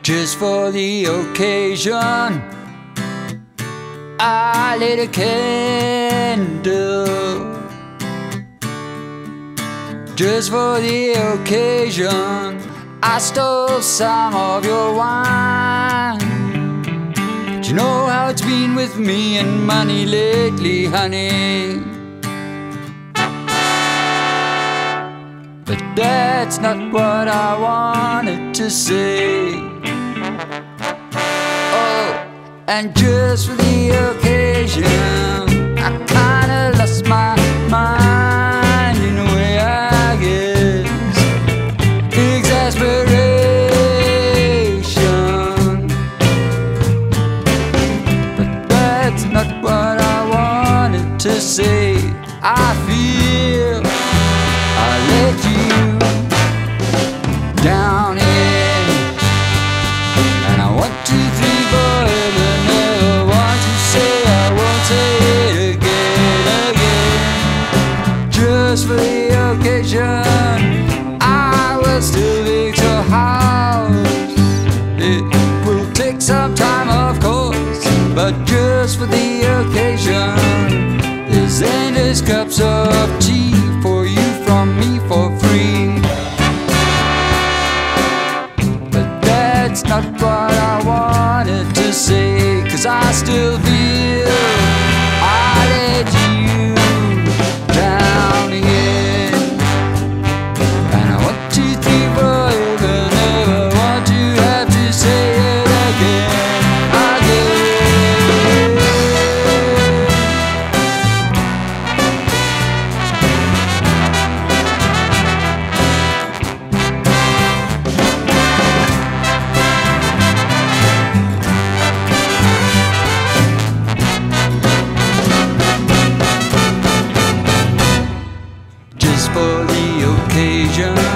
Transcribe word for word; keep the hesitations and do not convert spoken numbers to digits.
Just for the occasion, I lit a candle. Just for the occasion, I stole some of your wine. Do you know how it's been with me and money lately, honey? But that's not what I wanted to say. Oh, and just for the occasion, I kinda lost my mind in a way, I guess. Exasperation. But that's not what I wanted to say. I feel I let you down in, and I want two, three, four, but never want to say I won't say it again, again. Just for the occasion, I will still fix your house. It will take some time, of course, but just for the occasion, there's endless cups of tea for you from me for free. But that's not what I wanted to say, 'cause I still feel I let you down again. And I want to think forever, never want to have to say it again, again. For the occasion,